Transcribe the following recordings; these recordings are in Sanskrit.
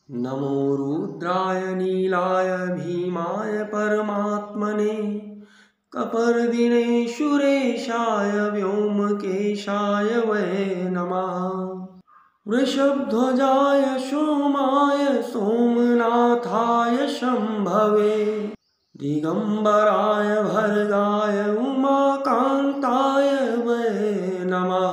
नमो रुद्राय नीलाय भीमाय परमात्मने कपर्दिनेशुरेशाय व्योमकेशाय वै नमः। वृषभध्वजाय सोमाय सोमनाथाय शम्भवे दिगंबराय भर्गाय उमाकान्ताय वै नमः।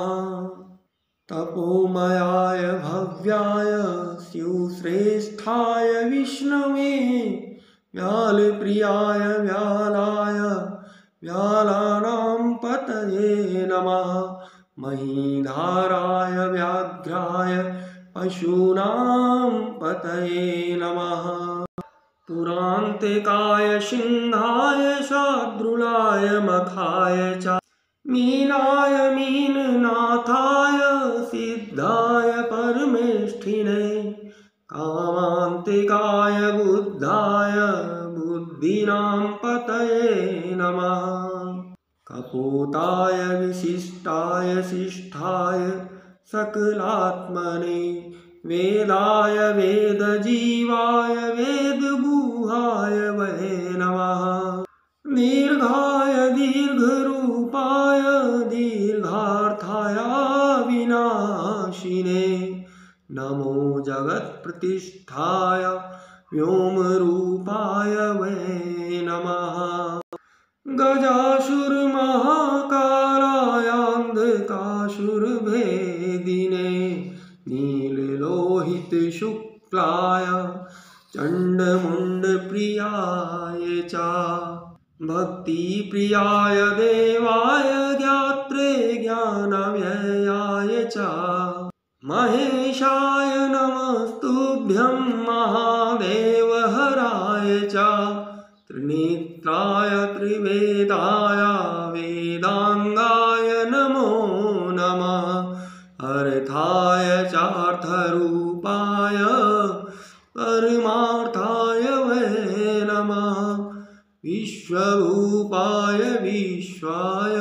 तपोमयाय भव्याय शिवश्रेष्ठाय विष्णवे व्यालप्रियाय व्यालाय व्यालानां पतये नमः। महीधाराय व्याघ्राय पशूनां पतये नमः। पुरान्तिकाय सिंहाय शार्दूलाय मखाय च मीनाय मीननाथाय सिद्धाय परमेष्ठिने कामान्तिकाय बुद्धाय बुद्धीनां पतये नमः। कपोताय विशिष्टाय शिष्ठाय सकलात्मने वेदाय वेदजीवाय वेदगुहाय वै नमः। दीर्घाय दीर्घरूपाय दीर्घार्थाय विनाशिने नमो। जगत्प्रतिष्ठाय व्योमरूपाय वै नमः। गजासुरमहाकालाय अन्धकासुरभेदिने नीललोहितशुक्लाय चण्डमुण्डप्रियाय च भक्तिप्रियाय देवाय ज्ञात्रे ज्ञानव्ययाय च महेशाय नमस्तुभ्यं महादेव हराय च त्रिनेत्राय त्रिवेदाय वेदांगाय नमो नमः। अर्थाय चार्थरूपाय परमार्थाय वै नमः। विश्वरूपाय विश्वाय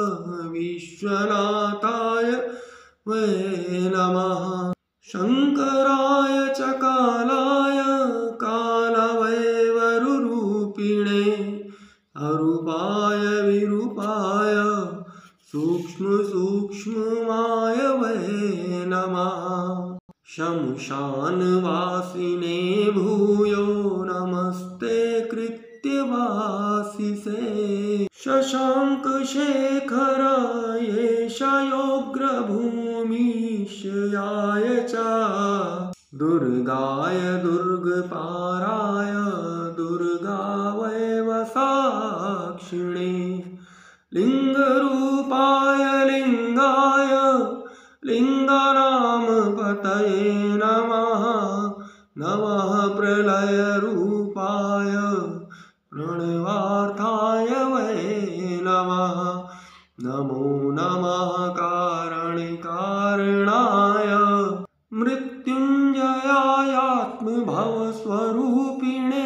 विश्वनाथाय वै नमः। शंकराय च कालाय कालवैवरुरूपिणे अरूपाय विरूपाय सूक्ष्मसूक्ष्माय वै नमः। शमशानवासिने भूयो नमस्ते कृत्यवासिसे शशाङ्कशेखराय योग्रभूमिशयाय च दुर्गाय दुर्गपाराय दुर्गावै वसाक्षिणे लिंगरूपाय लिंगाय लिंगानां पतये नमः। नमः प्रलयरूपाय प्रणवार्थाय वै नमः। नमो नमः कारणकारणाय मृत्युञ्जयाय आत्मभवस्वरूपिणे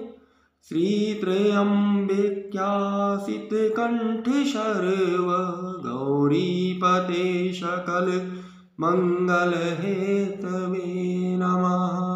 श्रीत्रयम्बिक्यासितकण्ठे शर्व गौरीपते सकलमङ्गलहेतवे नमः।